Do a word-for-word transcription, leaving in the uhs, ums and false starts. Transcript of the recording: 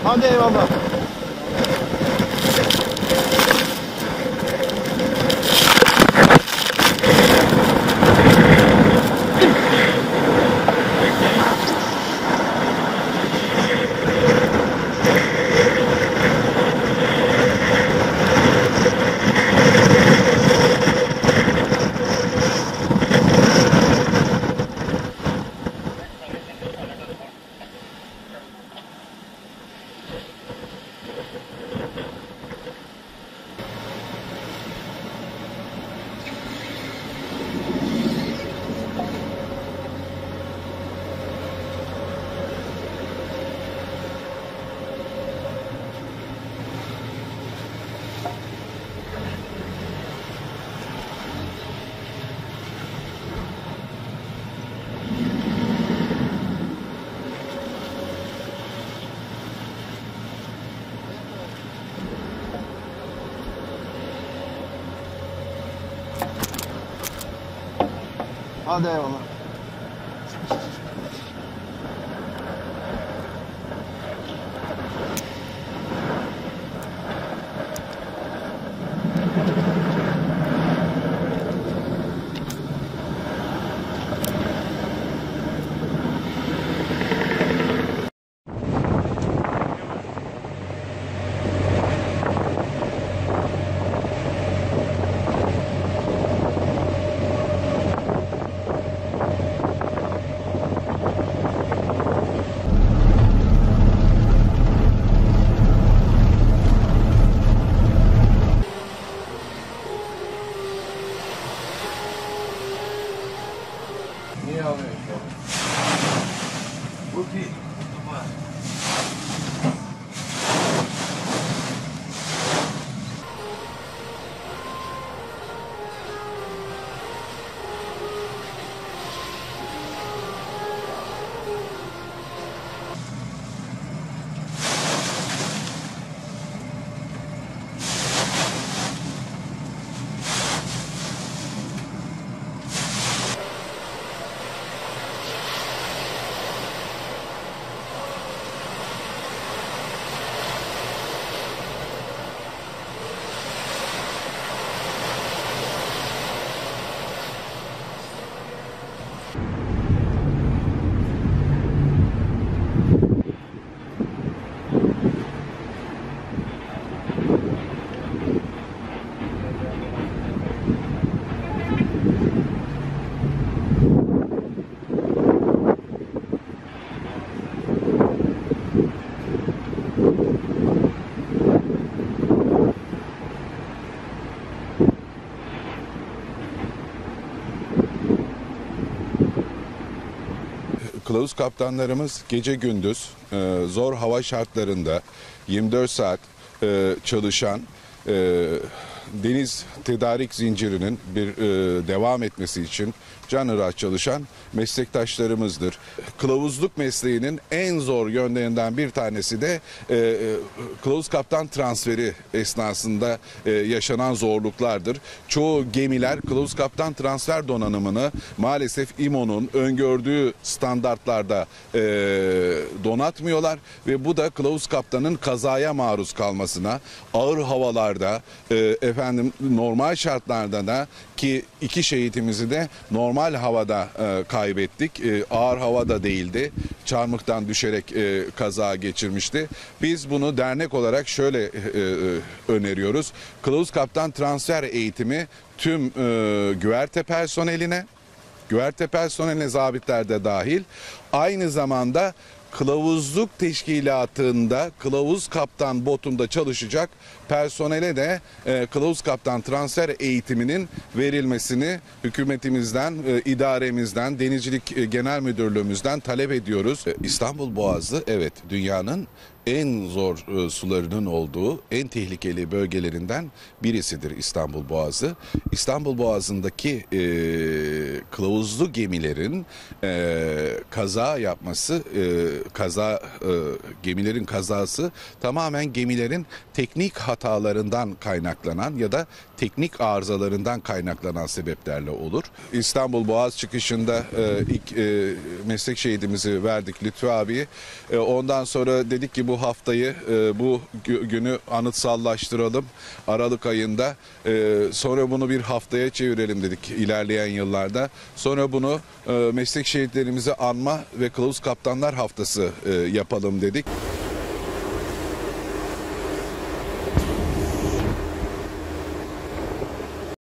Hadi eyvallah. Hadi eyvallah. Niye alıyorsun? Bu değil. Kılavuz kaptanlarımız gece gündüz e, zor hava şartlarında yirmi dört saat e, çalışan e, deniz tedarik zincirinin bir e, devam etmesi için canhıraş çalışan meslektaşlarımızdır. Kılavuzluk mesleğinin en zor yönlerinden bir tanesi de e, e, kılavuz kaptan transferi esnasında e, yaşanan zorluklardır. Çoğu gemiler kılavuz kaptan transfer donanımını maalesef İ M O'nun öngördüğü standartlarda e, donatmıyorlar ve bu da kılavuz kaptanın kazaya maruz kalmasına, ağır havalarda e, efendim normal şartlarda da, ki iki şehitimizi de normal havada e, kaybettik. E, ağır havada değildi. Çarmıktan düşerek e, kaza geçirmişti. Biz bunu dernek olarak şöyle e, e, öneriyoruz. Kılavuz kaptan transfer eğitimi tüm e, güverte personeline, güverte personeline, zabitler de dahil, aynı zamanda kılavuzluk teşkilatında kılavuz kaptan botunda çalışacak personele de e, kılavuz kaptan transfer eğitiminin verilmesini hükümetimizden, e, idaremizden, Denizcilik e, Genel Müdürlüğümüzden talep ediyoruz. E, İstanbul Boğazı, evet, dünyanın en zor e, sularının olduğu en tehlikeli bölgelerinden birisidir İstanbul Boğazı. İstanbul Boğazı'ndaki e, kılavuzlu gemilerin e, kaza yapması, e, kaza e, gemilerin kazası tamamen gemilerin teknik hatalarından kaynaklanan ya da teknik arızalarından kaynaklanan sebeplerle olur. İstanbul Boğaz çıkışında e, ilk e, meslek şehidimizi verdik, Lütfü abiyi. E, ondan sonra dedik ki bu bu haftayı, e, bu gü- günü anıtsallaştıralım Aralık ayında. E, sonra bunu bir haftaya çevirelim dedik ilerleyen yıllarda. Sonra bunu e, meslek şehitlerimizi anma ve Kılavuz Kaptanlar Haftası e, yapalım dedik.